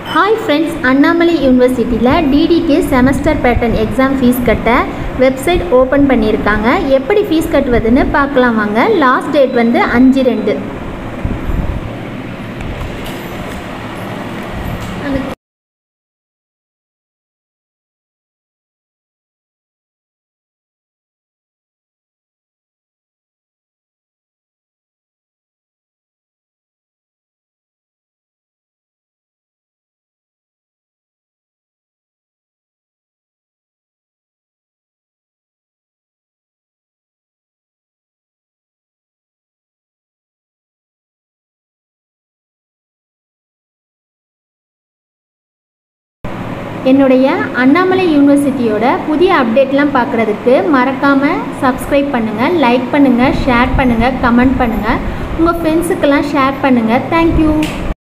Hi friends, Annamalai University DDK semester pattern exam fees கட்ட website open பண்ணிருக்காங்க. எப்படி fees கட்டுவதுன்னு பார்க்கலாம் வாங்க. லாஸ்ட் டேட் வந்து 5/2. என்னுடைய அண்ணாமலை யூனிவர்சிட்டியோட புதிய அப்டேட்லாம் பார்க்குறதுக்கு மறக்காமல் சப்ஸ்கிரைப் பண்ணுங்கள், லைக் பண்ணுங்கள், ஷேர் பண்ணுங்கள், கமெண்ட் பண்ணுங்கள், உங்கள் ஃப்ரெண்ட்ஸுக்கெல்லாம் ஷேர் பண்ணுங்கள். தேங்க்யூ.